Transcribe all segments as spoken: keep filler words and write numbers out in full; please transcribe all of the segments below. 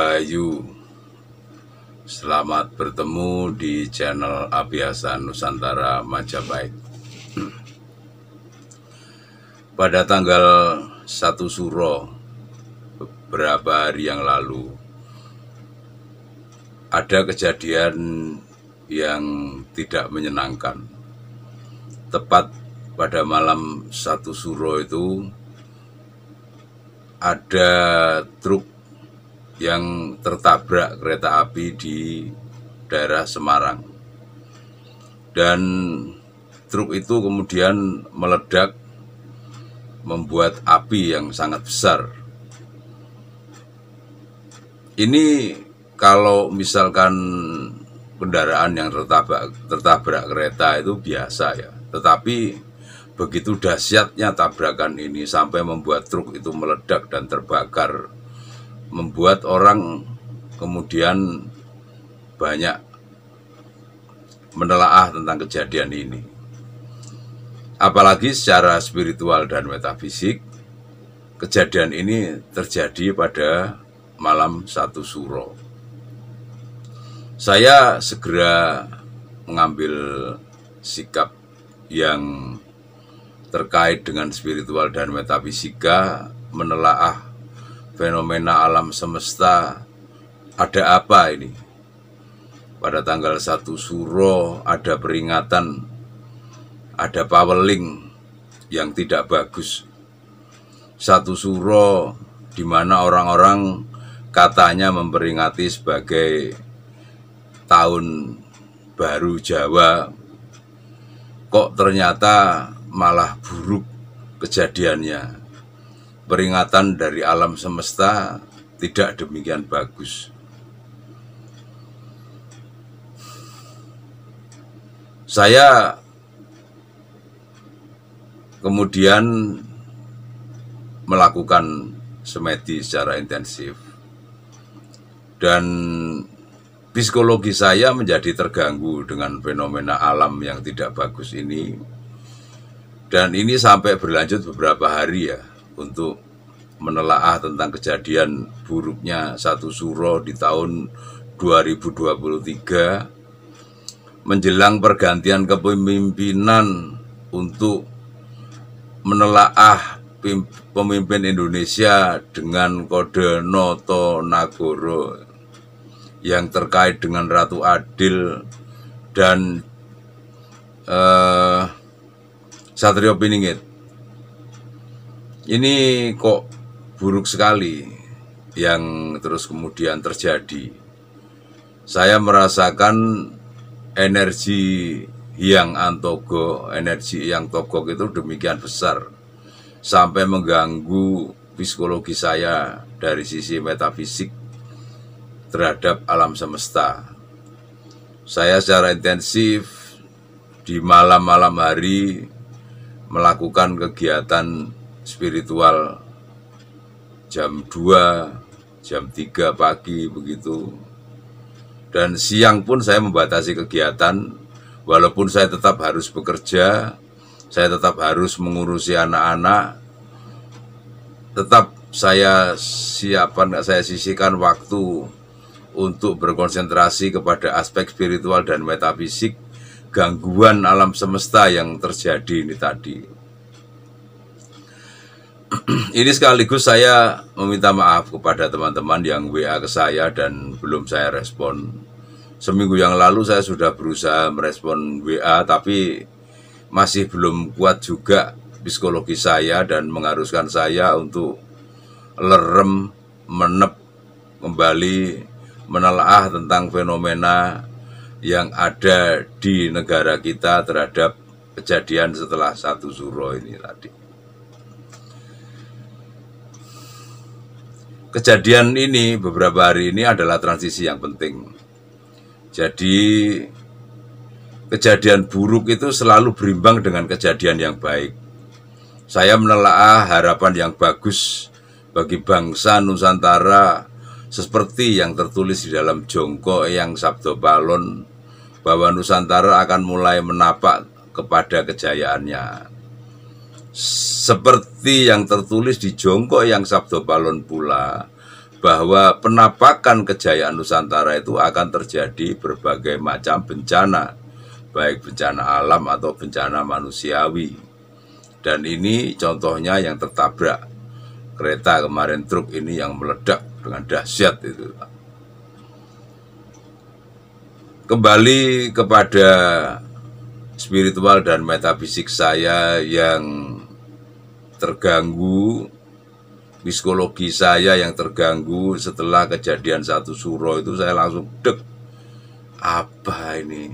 Rahayu. Selamat bertemu di channel Abhyasa Nusantara Majapahit. Pada tanggal satu Suro beberapa hari yang lalu ada kejadian yang tidak menyenangkan. Tepat pada malam satu Suro itu ada truk yang tertabrak kereta api di daerah Semarang, dan truk itu kemudian meledak membuat api yang sangat besar. Ini kalau misalkan kendaraan yang tertabrak, tertabrak kereta itu biasa ya, tetapi begitu dahsyatnya tabrakan ini sampai membuat truk itu meledak dan terbakar, membuat orang kemudian banyak menelaah tentang kejadian ini. Apalagi secara spiritual dan metafisik, kejadian ini terjadi pada malam satu Suro. Saya segera mengambil sikap yang terkait dengan spiritual dan metafisika, menelaah fenomena alam semesta. Ada apa ini? Pada tanggal satu Suro ada peringatan, ada paweling yang tidak bagus. Satu Suro di mana orang-orang katanya memperingati sebagai tahun baru Jawa, kok ternyata malah buruk kejadiannya. Peringatan dari alam semesta tidak demikian bagus. Saya kemudian melakukan semedi secara intensif, dan psikologi saya menjadi terganggu dengan fenomena alam yang tidak bagus ini. Dan ini sampai berlanjut beberapa hari ya, untuk menelaah tentang kejadian buruknya satu Suro di tahun dua ribu dua puluh tiga, menjelang pergantian kepemimpinan untuk menelaah pemimpin Indonesia dengan kode Noto Nagoro yang terkait dengan Ratu Adil dan eh, Satrio Piningit. Ini kok buruk sekali yang terus kemudian terjadi. Saya merasakan energi yang antogo, energi yang togok itu demikian besar, sampai mengganggu psikologi saya dari sisi metafisik terhadap alam semesta. Saya secara intensif di malam-malam hari melakukan kegiatan spiritual jam dua, jam tiga pagi begitu. Dan siang pun saya membatasi kegiatan, walaupun saya tetap harus bekerja, saya tetap harus mengurusi anak-anak, tetap saya siapkan, saya sisihkan waktu untuk berkonsentrasi kepada aspek spiritual dan metafisik gangguan alam semesta yang terjadi ini tadi. Ini sekaligus saya meminta maaf kepada teman-teman yang W A ke saya dan belum saya respon. Seminggu yang lalu saya sudah berusaha merespon W A, tapi masih belum kuat juga psikologi saya dan mengharuskan saya untuk lerem, menep, kembali menelaah tentang fenomena yang ada di negara kita terhadap kejadian setelah satu Suro ini tadi. Kejadian ini beberapa hari ini adalah transisi yang penting. Jadi kejadian buruk itu selalu berimbang dengan kejadian yang baik. Saya menelaah harapan yang bagus bagi bangsa Nusantara seperti yang tertulis di dalam Jongko Eyang Sabdo Palon, bahwa Nusantara akan mulai menapak kepada kejayaannya. Seperti yang tertulis di Jongko Eyang Sabdo Palon pula, bahwa penampakan kejayaan Nusantara itu akan terjadi berbagai macam bencana, baik bencana alam atau bencana manusiawi. Dan ini contohnya yang tertabrak kereta kemarin, truk ini yang meledak dengan dahsyat itu. Kembali kepada spiritual dan metafisik saya yang terganggu, psikologi saya yang terganggu setelah kejadian satu Suro itu, saya langsung dek, apa ini?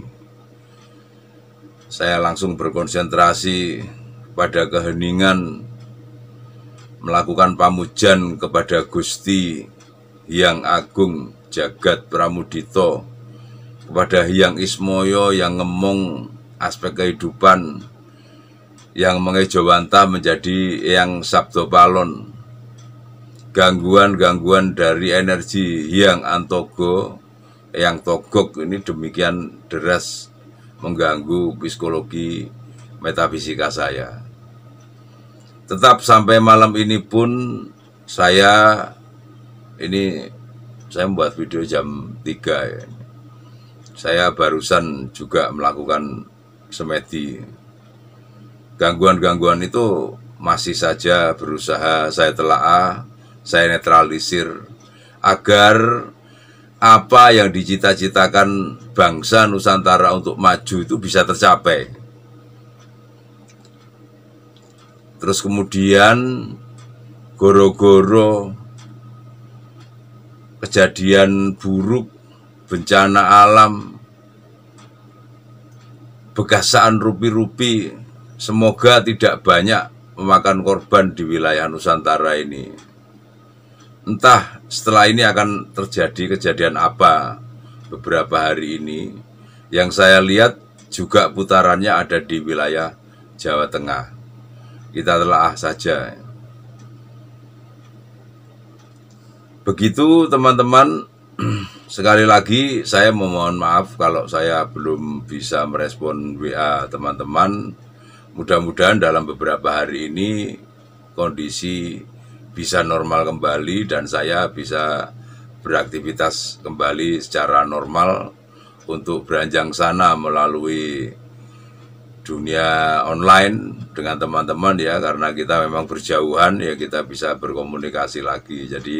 Saya langsung berkonsentrasi pada keheningan, melakukan pamujan kepada Gusti Hyang Agung Jagat Pramudito, kepada Hyang Ismoyo yang ngemong aspek kehidupan, yang mengejawanta menjadi Hyang Sabdo Palon. Gangguan-gangguan dari energi Hyang Antogo, Hyang Togok ini demikian deras mengganggu psikologi metafisika saya. Tetap sampai malam ini pun saya ini saya membuat video jam tiga ya. Saya barusan juga melakukan semedi. Gangguan-gangguan itu masih saja berusaha saya telaah, saya netralisir agar apa yang dicita-citakan bangsa Nusantara untuk maju itu bisa tercapai. Terus kemudian goro-goro kejadian buruk, bencana alam, begasaan rupi-rupi, semoga tidak banyak memakan korban di wilayah Nusantara ini. Entah setelah ini akan terjadi kejadian apa beberapa hari ini. Yang saya lihat juga putarannya ada di wilayah Jawa Tengah. Kita telaah saja. Begitu teman-teman. Sekali lagi saya memohon maaf kalau saya belum bisa merespon W A teman-teman. Mudah-mudahan dalam beberapa hari ini kondisi bisa normal kembali dan saya bisa beraktivitas kembali secara normal untuk beranjang sana melalui dunia online dengan teman-teman ya, karena kita memang berjauhan ya, kita bisa berkomunikasi lagi. Jadi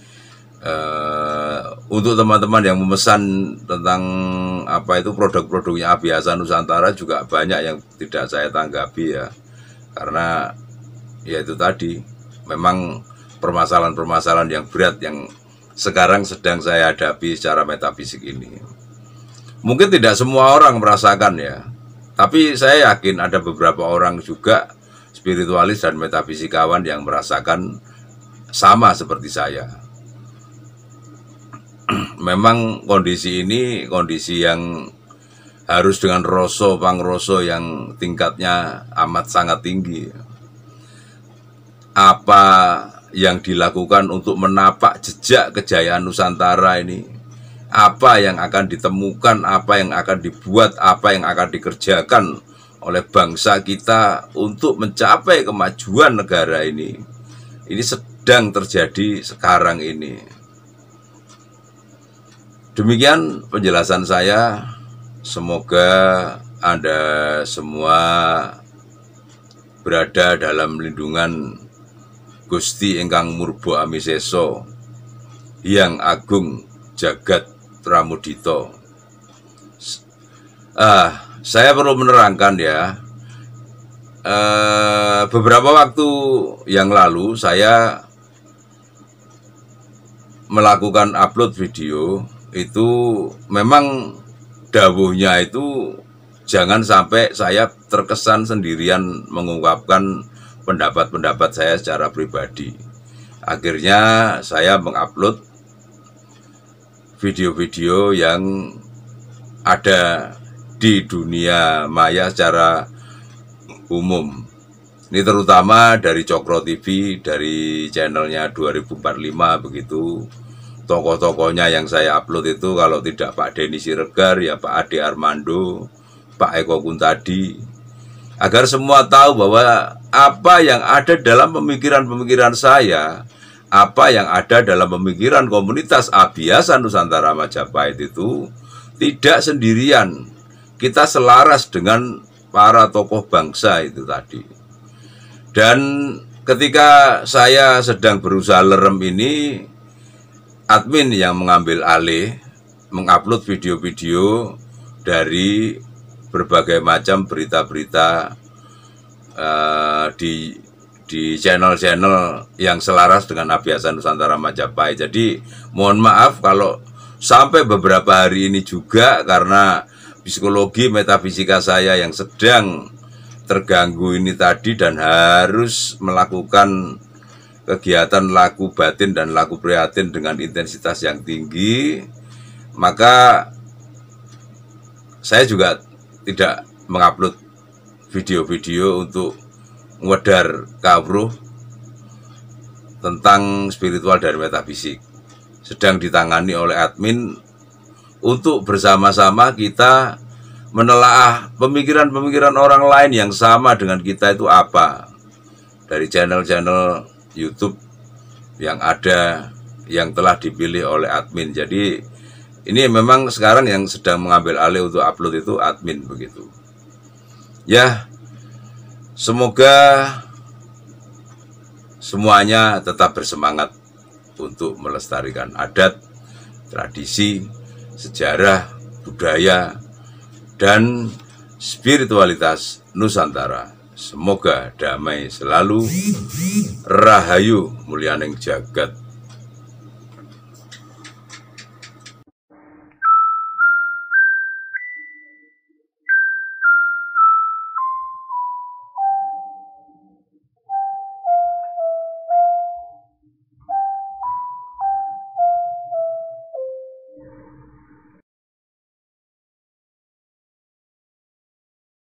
Uh, untuk teman-teman yang memesan tentang apa itu produk-produknya Abhyasa Nusantara juga banyak yang tidak saya tanggapi ya, karena ya itu tadi memang permasalahan-permasalahan yang berat yang sekarang sedang saya hadapi secara metafisik ini. Mungkin tidak semua orang merasakan ya, tapi saya yakin ada beberapa orang juga spiritualis dan metafisikawan yang merasakan sama seperti saya. Memang kondisi ini kondisi yang harus dengan roso pangroso yang tingkatnya amat sangat tinggi. Apa yang dilakukan untuk menapak jejak kejayaan Nusantara ini, apa yang akan ditemukan, apa yang akan dibuat, apa yang akan dikerjakan oleh bangsa kita untuk mencapai kemajuan negara ini, ini sedang terjadi sekarang ini. Demikian penjelasan saya, semoga Anda semua berada dalam lindungan Gusti Ingkang Murba Amiseso, Hyang Agung Jagat Pramudito. Ah, saya perlu menerangkan ya, eh, beberapa waktu yang lalu saya melakukan upload video. Itu memang dawuhnya itu jangan sampai saya terkesan sendirian mengungkapkan pendapat-pendapat saya secara pribadi. Akhirnya saya mengupload video-video yang ada di dunia maya secara umum. Ini terutama dari Cokro T V, dari channelnya dua ribu empat puluh lima begitu. Tokoh-tokohnya yang saya upload itu kalau tidak Pak Denny Siregar, ya Pak Ade Armando, Pak Eko Kuntadi, agar semua tahu bahwa apa yang ada dalam pemikiran-pemikiran saya, apa yang ada dalam pemikiran komunitas Abhyasa Nusantara Majapahit itu tidak sendirian. Kita selaras dengan para tokoh bangsa itu tadi. Dan ketika saya sedang berusaha lerem ini, admin yang mengambil alih, mengupload video-video dari berbagai macam berita-berita uh, di di channel-channel yang selaras dengan Abhyasa Nusantara Majapahit. Jadi mohon maaf kalau sampai beberapa hari ini juga karena psikologi metafisika saya yang sedang terganggu ini tadi dan harus melakukan kegiatan laku batin dan laku prihatin dengan intensitas yang tinggi, maka saya juga tidak mengupload video-video untuk ngedar kawruh tentang spiritual dan metafisik. Sedang ditangani oleh admin untuk bersama-sama kita menelaah pemikiran-pemikiran orang lain yang sama dengan kita itu apa. Dari channel-channel YouTube yang ada, yang telah dipilih oleh admin. Jadi ini memang sekarang yang sedang mengambil alih untuk upload itu admin begitu. Ya, semoga semuanya tetap bersemangat untuk melestarikan adat, tradisi, sejarah, budaya, dan spiritualitas Nusantara. Semoga damai selalu, rahayu mulyaning jagat.